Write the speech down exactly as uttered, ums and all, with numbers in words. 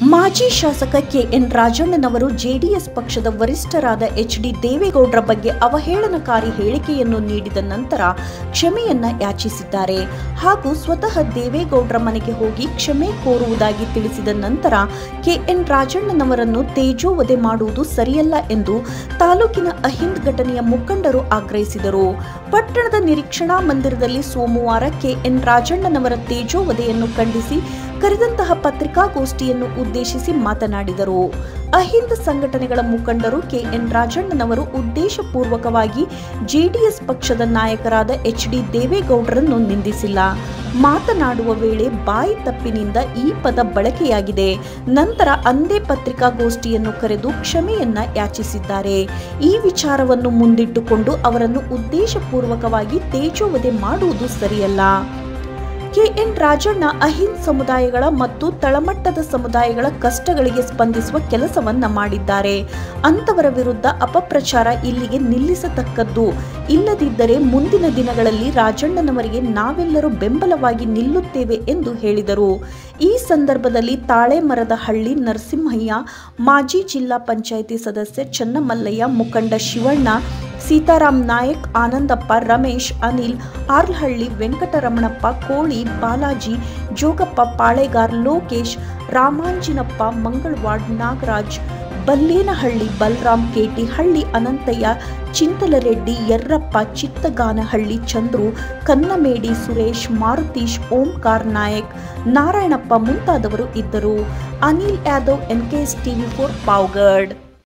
ಮಾಜಿ ಶಾಸಕ K N ರಾಜಣ್ಣನವರು JDS ಪಕ್ಷದ ವರಿಷ್ಠರಾದ ಎಚ್ ಡಿ ದೇವೇಗೌಡರ ಬಗ್ಗೆ ಅವಹೇಳನಕಾರಿ ಹೇಳಿಕೆಯನ್ನು ನೀಡಿದ ನಂತರ ಕ್ಷಮೆಯನ್ನ ಯಾಚಿಸಿದ್ದಾರೆ ಹಾಗೂ ಸ್ವತಃ ದೇವೇಗೌಡರ ಮನೆಗೆ ಹೋಗಿ ಕ್ಷಮೆ ಕೋರುವುದಾಗಿ ತಿಳಿಸಿದ ನಂತರ ಕೆಎನ್ ರಾಜಣ್ಣನವರನ್ನು ತೇಜೋವಧೆ ಮಾಡುವುದು ಸರಿಯಲ್ಲ ಎಂದು ತಾಲೂಕಿನ ಅಹಿಂದ್ ಘಟನೆಯ ಮುಖಂಡರು ಆಗ್ರಹಿಸಿದರು. ಪಟ್ಟಣದ ನಿರೀಕ್ಷಣಾ ಮಂದಿರದಲ್ಲಿ ಸೋಮವಾರ ಕೆಎನ್ ರಾಜಣ್ಣನವರ ತೇಜೋವಧೆಯನ್ನು ಖಂಡಿಸಿ ಕರೆದಂತಹ ಪತ್ರಿಕಾಗೋಷ್ಠಿಯನ್ನು ಉದ್ದೇಶಿಸಿ ಮಾತನಾಡಿದರು. ಅಹಿಂದ ಸಂಘಟನೆಗಳ ಮುಖಂಡರು ಕೆಎನ್ ರಾಜಣ್ಣನವರು ಉದ್ದೇಶಪೂರ್ವಕವಾಗಿ ಜೆಡಿಎಸ್ ಪಕ್ಷದ ನಾಯಕರಾದ ಎಚ್ ಡಿ ದೇವೇಗೌಡರನ್ನು ನಿಂದಿಸಿಲ್ಲ. ಮಾತನಾಡುವ ವೇಳೆ ಬಾಯಿ ತಪ್ಪಿನಿಂದ ಈ ಪದ ಬಳಕೆಯಾಗಿದೆ. ನಂತರ ಅಂದೇ ಪತ್ರಿಕಾಗೋಷ್ಠಿಯನ್ನು ಕರೆದು ಕ್ಷಮೆಯನ್ನ ಯಾಚಿಸಿದ್ದಾರೆ. ಈ ವಿಚಾರವನ್ನು ಮುಂದಿಟ್ಟುಕೊಂಡು ಅವರನ್ನು ಉದ್ದೇಶಪೂರ್ವಕವಾಗಿ ತೇಜೋವಧೆ ಮಾಡುವುದು ಸರಿಯಲ್ಲ. ಕೆಎನ್ ರಾಜಣ್ಣ ಅಹಿಂದ್ ಸಮುದಾಯಗಳ ಮತ್ತು ತಳಮಟ್ಟದ ಸಮುದಾಯಗಳ ಕಷ್ಟಗಳಿಗೆ ಸ್ಪಂದಿಸುವ ಕೆಲಸವನ್ನ ಮಾಡಿದ್ದಾರೆ. ಅಂತವರ ವಿರುದ್ಧ ಅಪಪ್ರಚಾರ ಇಲ್ಲಿಗೆ ನಿಲ್ಲಿಸತಕ್ಕದ್ದು. ಇಲ್ಲದಿದ್ದರೆ ಮುಂದಿನ ದಿನಗಳಲ್ಲಿ ರಾಜಣ್ಣನವರಿಗೆ ನಾವೆಲ್ಲರೂ ಬೆಂಬಲವಾಗಿ ನಿಲ್ಲುತ್ತೇವೆ ಎಂದು ಹೇಳಿದರು. ಈ ಸಂದರ್ಭದಲ್ಲಿ ತಾಳೆಮರದ ಹಳ್ಳಿ ನರಸಿಂಹಯ್ಯ, ಮಾಜಿ ಜಿಲ್ಲಾ ಪಂಚಾಯಿತಿ ಸದಸ್ಯ ಚನ್ನಮಲ್ಲಯ್ಯ, ಮುಖಂಡ ಶಿವಣ್ಣ, ಸೀತಾರಾಮ್ ನಾಯಕ್, ಆನಂದಪ್ಪ, ರಮೇಶ್, ಅನಿಲ್, ಆರ್ಲಹಳ್ಳಿ, ವೆಂಕಟರಮಣಪ್ಪ, ಕೋಳಿ, ಬಾಲಾಜಿ, ಜೋಗಪ್ಪ, ಪಾಳೆಗಾರ್, ಲೋಕೇಶ್, ರಾಮಾಂಜಿನಪ್ಪ, ಮಂಗಳವಾಡ್, ನಾಗರಾಜ್, ಬಲ್ಲೇನಹಳ್ಳಿ, ಬಲರಾಮ್, ಕೇಟಿಹಳ್ಳಿ, ಅನಂತಯ್ಯ, ಚಿಂತಲರೆಡ್ಡಿ, ಯರ್ರಪ್ಪ, ಚಿತ್ತಗಾನಹಳ್ಳಿ, ಚಂದ್ರು, ಕನ್ನಮೇಡಿ, ಸುರೇಶ್, ಮಾರುತೀಶ್, ಓಂಕಾರ್ ನಾಯಕ್, ನಾರಾಯಣಪ್ಪ ಮುಂತಾದವರು ಇದ್ದರು. Anil Yadav, N K S TV for Pavagada.